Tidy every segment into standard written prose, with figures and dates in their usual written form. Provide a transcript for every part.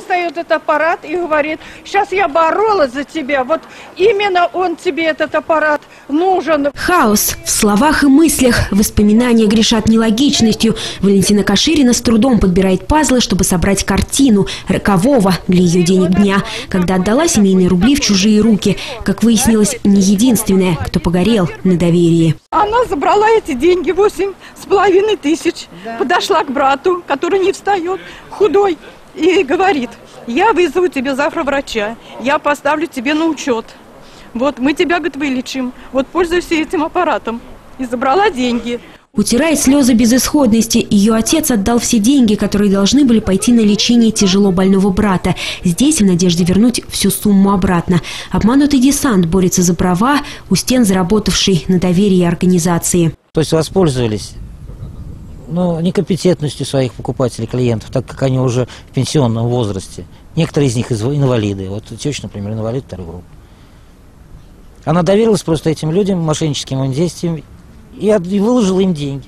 достает этот аппарат и говорит: сейчас я боролась за тебя, вот именно он тебе, этот аппарат, нужен. Хаос в словах и мыслях, воспоминания грешат нелогичностью. Валентина Каширина с трудом подбирает пазлы, чтобы собрать картину рокового для ее денег дня, когда отдала семейные рубли в чужие руки. Как выяснилось, не единственная, кто погорел на доверии. Она забрала эти деньги, 8,5 тысяч, подошла к брату, который не встает, худой, и говорит: я вызову тебе завтра врача, я поставлю тебе на учет. Вот мы тебя, говорит, вылечим, вот пользуйся этим аппаратом. И забрала деньги. Утирая слезы безысходности, ее отец отдал все деньги, которые должны были пойти на лечение тяжело больного брата. Здесь в надежде вернуть всю сумму обратно. Обманутый десант борется за права у стен заработавшей на доверии организации. То есть воспользовались некомпетентностью своих покупателей, клиентов, так как они уже в пенсионном возрасте. Некоторые из них инвалиды. Вот теща, например, инвалид второй группы. Она доверилась просто этим людям, мошенническим им действиям, и выложила им деньги,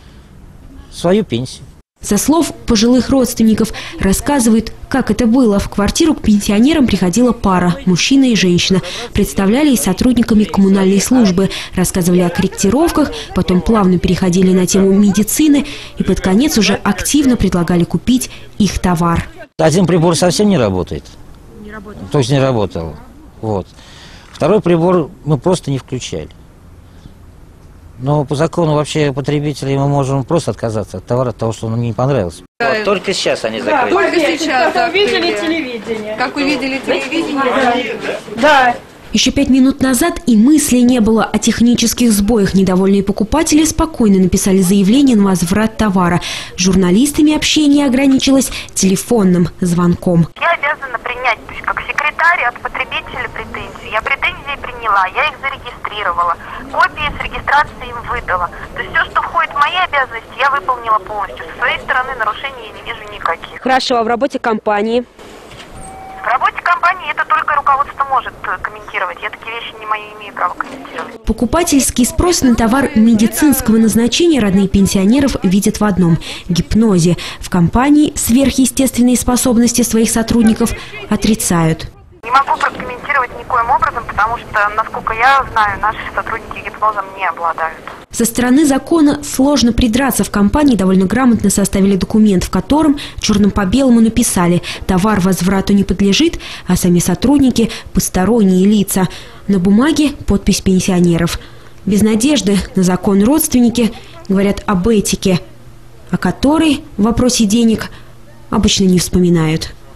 свою пенсию. Со слов пожилых родственников рассказывают, как это было. В квартиру к пенсионерам приходила пара, мужчина и женщина. Представлялись сотрудниками коммунальной службы, рассказывали о корректировках, потом плавно переходили на тему медицины и под конец уже активно предлагали купить их товар. Один прибор совсем не работает. То есть не работал. Вот. Второй прибор мы просто не включали. Но по закону вообще потребителей мы можем просто отказаться от товара, от того, что он мне не понравился. Вот только сейчас они закрыли. Да, только сейчас увидели телевидение. Как увидели телевидение? Да. Еще 5 минут назад и мысли не было о технических сбоях. Недовольные покупатели спокойно написали заявление на возврат товара. С журналистами общение ограничилось телефонным звонком. Я обязана принять, то есть как секретарь, от потребителя претензии. Я претензии приняла, я их зарегистрировала. Копии с регистрацией им выдала. То есть все, что входит в мои обязанности, я выполнила полностью. Со своей стороны нарушений я не вижу никаких. Хорошо, а в работе компании? В работе компании это только руководство может комментировать. Я такие вещи не имею права комментировать. Покупательский спрос на товар медицинского назначения родные пенсионеров видят в одном – гипнозе. В компании сверхъестественные способности своих сотрудников отрицают. Не могу прокомментировать никоим образом, потому что, насколько я знаю, наши сотрудники гипнозом не обладают. Со стороны закона сложно придраться. В компании довольно грамотно составили документ, в котором черным по белому написали: товар возврату не подлежит, а сами сотрудники – посторонние лица. На бумаге подпись пенсионеров. Без надежды на закон родственники говорят об этике, о которой в вопросе денег обычно не вспоминают.